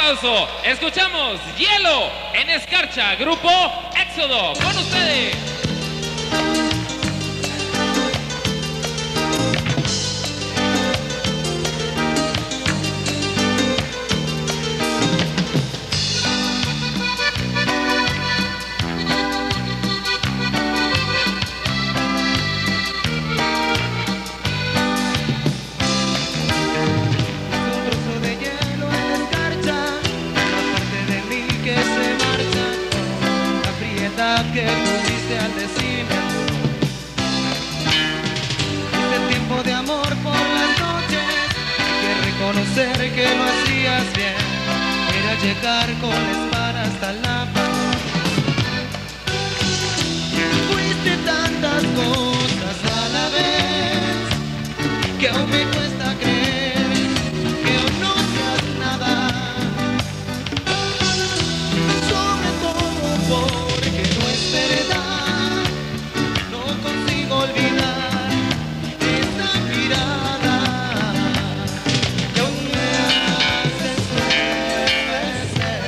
aplauso. Escuchamos Hielo en Escarcha, Grupo Éxodo. Con ustedes. Que tuviste al decirme este tiempo de amor por las noches, que reconocer que lo hacías bien era llegar con la espada hasta la pared. Fuiste tantas cosas a la vez que aún me cuesta creer que aún no seas nada, sobre todo por verdad, no consigo olvidar esa mirada que aún me hace estremecer.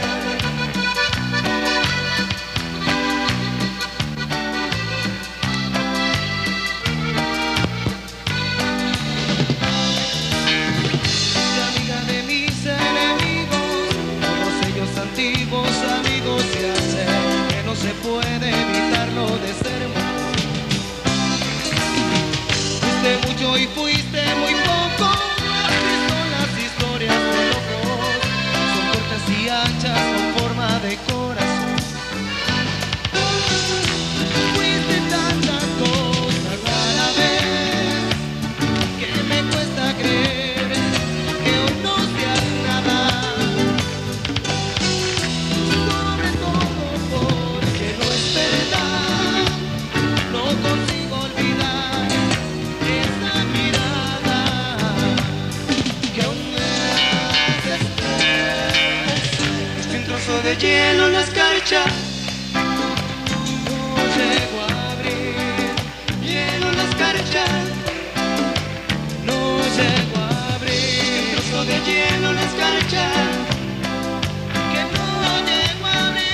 Amiga de mis enemigos, todos ellos antiguos amigos y hacer que no se puede evitarlo de ser mucho. Fuiste mucho y fuiste muy poco, así son las historias de locos, son cortas y anchas con forma de corazón. Fuiste tantas cosas a la vez que me cuesta creer que hoy no seas nada, sobre todo porque no es verdad, no consigo olvidar esa mirada que aún me hace estremecer. Un trozo de hielo en la escarcha, no llego a abrir. Hielo en la escarcha, no llego a abrir. Un trozo de hielo en la escarcha que no llego a abrir.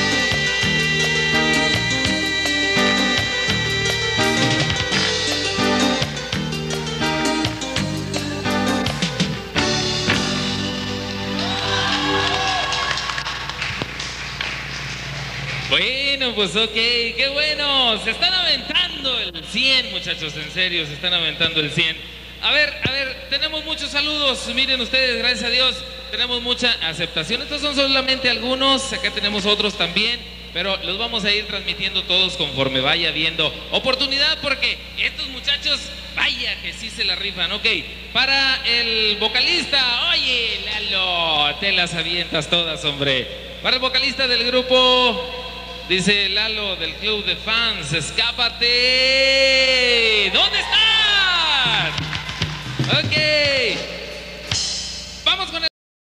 Bueno, pues ok, qué bueno. Se están aventando el 100, muchachos, en serio, se están aventando el 100. A ver, tenemos muchos saludos. Miren ustedes, gracias a Dios, tenemos mucha aceptación. Estos son solamente algunos, acá tenemos otros también, pero los vamos a ir transmitiendo todos conforme vaya viendo oportunidad, porque estos muchachos, vaya que sí se la rifan. Ok, para el vocalista, oye, Lalo, te las avientas todas, hombre. Para el vocalista del grupo, dice Lalo del club de fans, escápate. ¿Dónde estás? Ok.